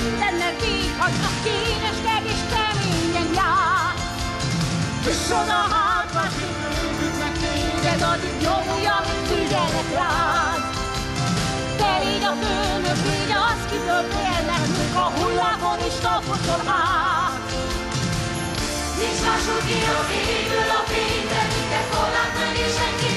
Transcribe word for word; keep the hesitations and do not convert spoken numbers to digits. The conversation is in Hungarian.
mindennek így hagy, a kényesked és keményen jár. És oda hátra zsűrűt meg téged, addig nyomja, figyelnek rád. Te légy a főnök, légy az, kitől félnek, mink a hullámon is taposol át. Nincs máshogy ki a kívül a fény, de minket korlát meg és senki